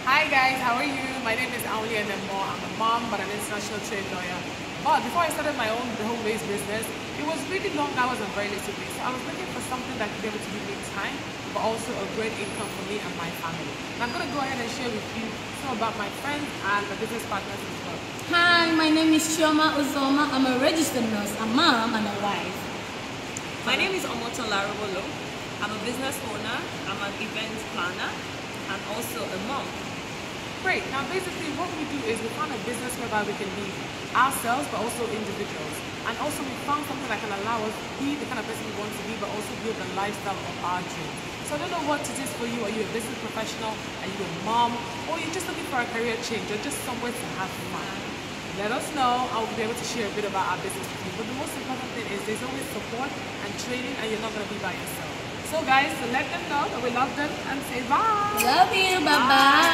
Hi guys, how are you? My name is Auli Enemo. I'm a mom but an international trade lawyer. But before I started my own home-based business, it was really long hours and very little pay. So I was looking for something that could be able to give me time, but also a great income for me and my family. And I'm going to go ahead and share with you some about my friends and my business partners as well. Hi, my name is Chioma Uzoma. I'm a registered nurse, a mom, and a wife. My name is Omoto Larobolo. I'm a business owner, I'm an event planner, and also a mom. Great. Now basically what we do is we found a business whereby we can be ourselves but also individuals. And also we found something that can allow us to be the kind of person we want to be but also build the lifestyle of our dreams. So I don't know what it is for you. Are you a business professional? Are you a mom? Or you're just looking for a career change or just somewhere to have fun? Let us know. I will be able to share a bit about our business with you. But the most important thing is there's always support and training and you're not going to be by yourself. So guys, let them know that we love them and say bye. Love you. Bye-bye.